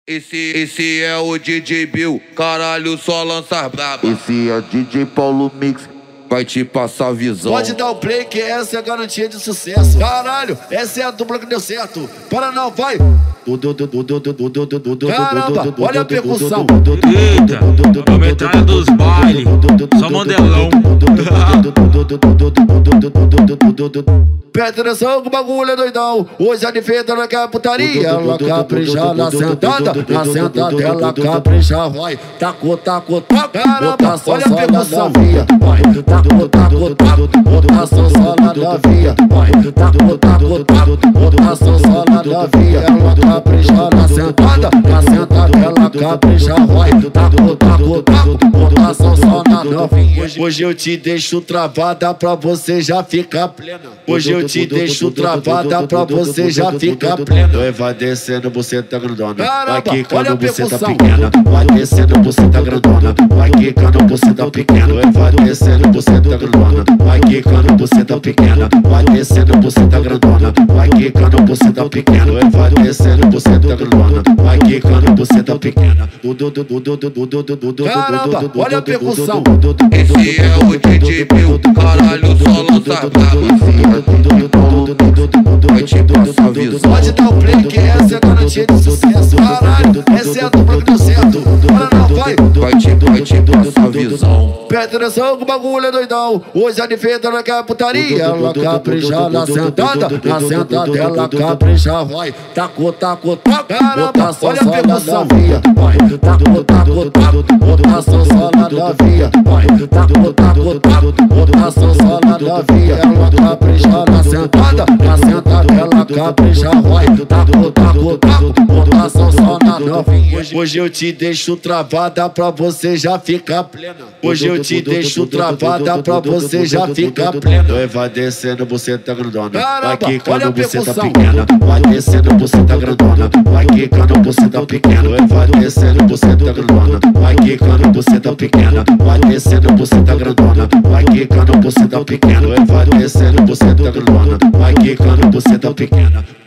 Esse é o DJ Bill, caralho, só lança braba. Esse é o DJ Paulo Mix, vai te passar a visão. Pode dar o play que essa é a garantia de sucesso. Caralho, essa é a dupla que deu certo. Para não, vai. Caramba, olha a percussão. Eita, a metralha dos bailes, só modelão. Presta atenção que o bagulho é doidão. Hoje a defesa não quer putaria. Ela capricha na sentada ela capricha, vai. Taco, caramba, olha a percussão. Vai, taco, botação só na novinha. Vai, taco, botação só na novinha. Ela capricha na sentada ela capricha, vai. Taco, botação só na novinha. Hoje eu te deixo travada pra você já ficar plena. Hoje eu te deixo travada pra você já ficar plena. Vai descendo, você tá grandona. Vai quicando, você tá pequena. Vai descendo, você tá grandona. Vai quicando, você tá pequena. Vai descendo, você tá grandona. Vai quicando, você tá pequena. Vai descendo, você tá grandona. Vai quicando, você tá pequena. Vai descendo, você tá grandona. Vai quicando, você tá pequena. Caramba, olha a percussão. Esse é o DJ Bill, caralho, só lança braba. Vai te passar a visão. Pode dar o play que essa é a garantia de sucesso. Caralho, essa é a dupla que deu certo. Para não, vai. Vai te passar a visão. Presta atenção que o bagulho é doidão. Hoje a defesa não quer putaria. Ela capricha na sentada ela capricha, vai. Taco, caramba, olha a percussão. Vai, taco, botação só na novinha. Vai, taco, botação só na novinha. Ela capricha na sentada ela capricha, vai. Taco, botação só na novinha. Hoje eu te deixo travada pra você já ficar plena. Hoje eu te deixo travada pra você já ficar plena. Vai descendo, você tá grandona. Vai quicando, você tá pequena. Vai descendo, você tá grandona. Vai quicando, você tá pequena. Vai descendo, você tá grandona. Vai quicando, você tá pequena. Vai descendo, você tá grandona. Vai quicando, você tá pequena. Vai descendo, você tá grandona. Vai quicando, você tá pequena.